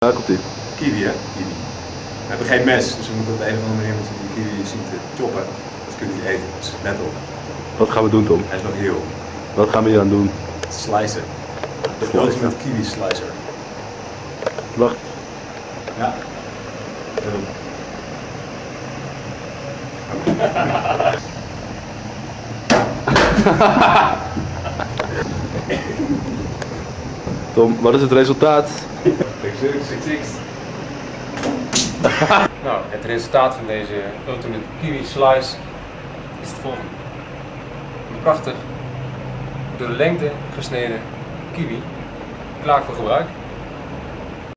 Waar komt ie? Kiwi, hè? Kiwi. We hebben geen mes, dus we moeten op de een of andere manier die kiwi zien te choppen. Dus kunnen we die eten. Dus let op. Wat gaan we doen, Tom? Hij is nog heel. Wat gaan we hier aan doen? Slicen. De ultimate kiwi slicer. Wacht. Ja. Tom, wat is het resultaat? Nou, het resultaat van deze Ultimate Kiwi Slice is het volgende. Een prachtig door de lengte gesneden kiwi, klaar voor gebruik.